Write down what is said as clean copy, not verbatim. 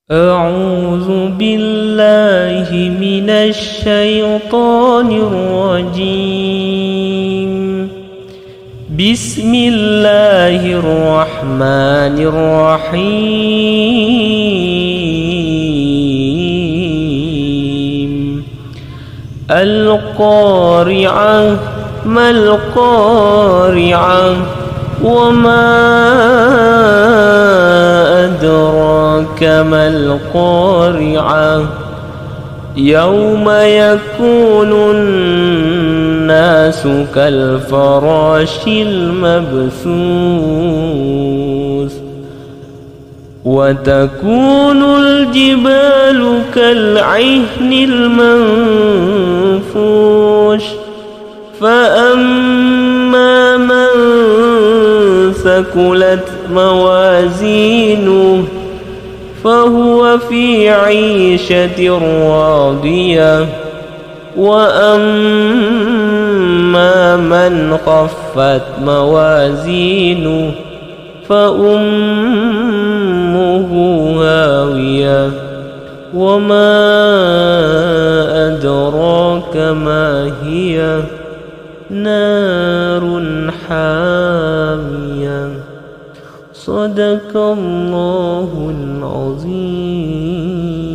أعوذ بالله من الشيطان الرجيم. بسم الله الرحمن الرحيم. القارعة ما القارعة وما أدراك ما القارعة يوم يكون الناس كالفراش المبثوث وتكون الجبال كالعهن المنفوش فأما من ثقلت موازينه فهو في عيشة راضية وأما من خفت موازينه فأمه هاوية وما أدراك ما هي نار حامية. صدق الله العظيم.